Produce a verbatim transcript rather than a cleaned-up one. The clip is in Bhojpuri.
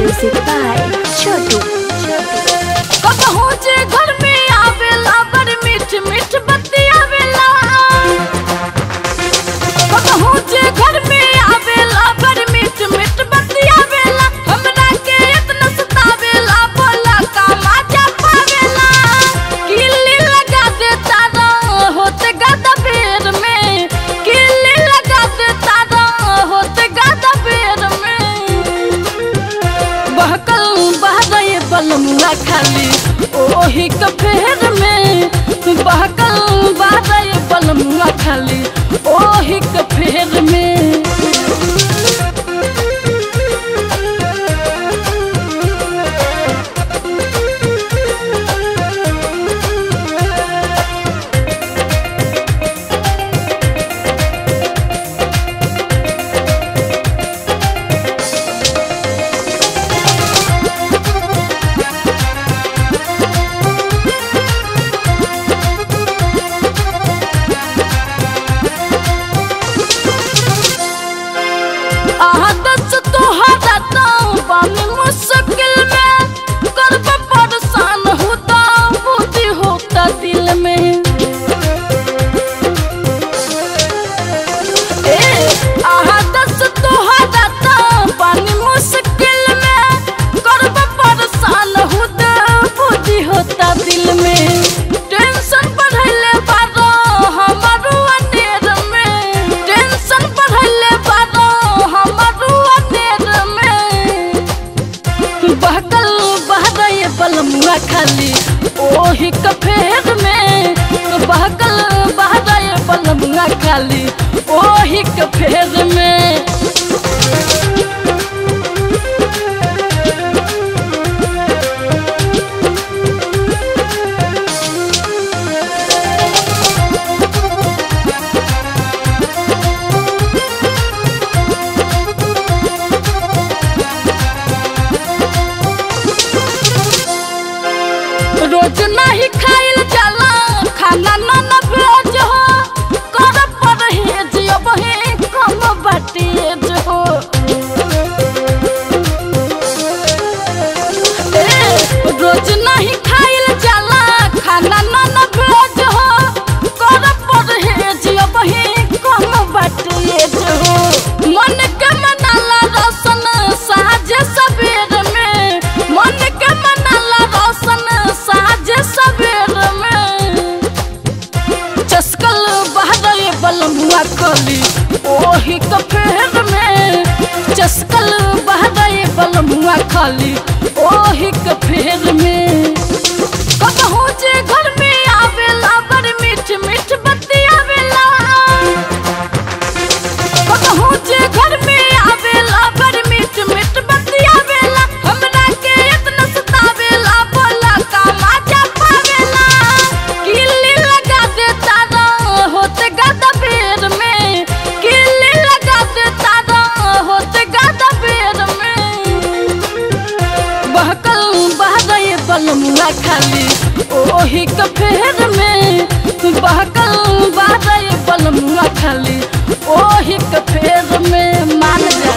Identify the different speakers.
Speaker 1: Music by Chotu.
Speaker 2: कबहू जे घर में आवेला बड़ मीठ मीठ बत्ती आवेला। कबहू जे घर में आवेला बड़ मीठ मीठ बत्ती आवेला। हमरा के इतना सतावेला बोला का मजा पावेला। किल्ली लगा देता रो होते गादा बेर में। किल्ली लगा देता रो होते गादा बेर में। बहकल बहरए बलमुआ खाली ओही कफेर में। बहकल बहरए बलमुआ खाली ओही कफेर में। बलमुआ खाली ओही कफेर में। बहकल बहरए बलमुआ खाली ओही कफेर में। रोज नहीं खाइल जाला खाना न भेज हो। कर परहेज अब हे कम बाटेज हो। रोज नहीं खाइल जाला खाना न भेज हो। कर परहेज अब हे कम बाटेज हो। मन के मनाला रोशन साँझ सवेर में। मन के मनाला रोशन साँझ सवेर में। चस्कल बहरए बलमुआ खाली ओही कफेर में। चस्कल बहरए बलमुआ खाली ओही कफेर में। कबहू जे घर में आवेला बड़ मीठ मीठ बत्ती आवेला। कबहू जे घर में आवेला बड़ मीठ मीठ बत्ती आवेला। हमरा के इतना सतावेला बोला का मजा पावेला। किल्ली लगा देता रो होते गादा बेर में। किल्ली लगा देता रो होते गादा बेर में। बहकल बहरए बलमुआ खाली ओही कफेर में। बहकल बहरए बलमुआ खाली ओही कफेर में। मान जा।